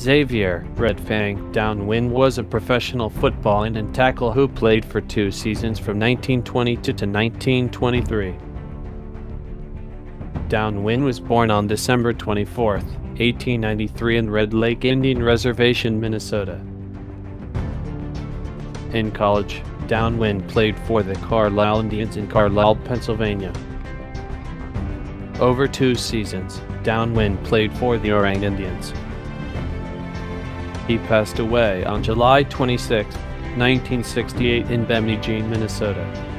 Xavier "Red Fang" Downwind was a professional football end and tackle who played for 2 seasons from 1922 to 1923. Downwind was born on December 24, 1893 in Red Lake Indian Reservation, Minnesota. In college, Downwind played for the Carlisle Indians in Carlisle, Pennsylvania. Over 2 seasons, Downwind played for the Oorang Indians. He passed away on July 26, 1968 in Bemidji, Minnesota.